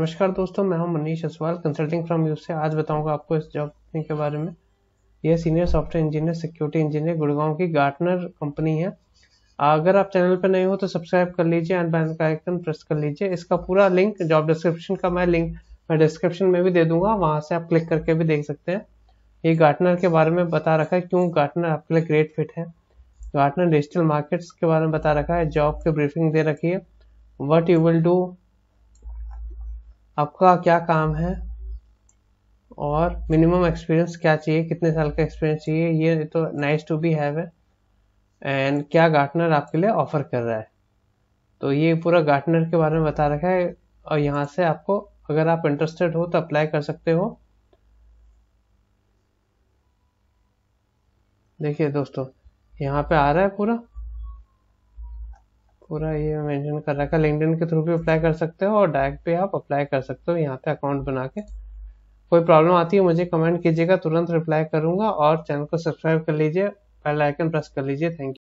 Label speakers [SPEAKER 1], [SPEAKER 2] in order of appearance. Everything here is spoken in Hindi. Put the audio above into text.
[SPEAKER 1] नमस्कार दोस्तों, मैं हूं Manish Aswal consulting from you से। आज बताऊंगा आपको इस जॉब के बारे में। यह senior software engineer security engineer Gurgaon की गार्टनर कंपनी है। अगर आप चैनल पर नए हो तो सब्सक्राइब कर लीजिए एंड बेल का आइकन प्रेस कर लीजिए। इसका पूरा लिंक जॉब डिस्क्रिप्शन का मैं डिस्क्रिप्शन में भी दे दूंगा, वहां से आप क्लिक करके भी देख सकते हैं। ये गार्टनर के बारे में बता रखा है, क्यों गार्टनर आपके लिए ग्रेट फिट है। गार्टनर डिजिटल मार्केट्स के बारे में बता रखा है, जॉब की ब्रीफिंग दे रखी है, व्हाट यू विल डू, आपका क्या काम है और मिनिमम एक्सपीरियंस क्या चाहिए, कितने साल का एक्सपीरियंस चाहिए, ये तो नाइस टू बी हैव है, एंड क्या गार्टनर आपके लिए ऑफर कर रहा है। तो ये पूरा गार्टनर के बारे में बता रखा है और यहाँ से आपको अगर आप इंटरेस्टेड हो तो अप्लाई कर सकते हो। देखिए दोस्तों, यहाँ पे आ रहा है पूरा ये मेंशन कर रखा है। लिंक्डइन के थ्रू भी अप्लाई कर सकते हो और डायरेक्ट पे आप अप्लाई कर सकते हो यहाँ पे अकाउंट बना के। कोई प्रॉब्लम आती है मुझे कमेंट कीजिएगा, तुरंत रिप्लाई करूंगा। और चैनल को सब्सक्राइब कर लीजिए, बेल आइकन प्रेस कर लीजिए। Thank you.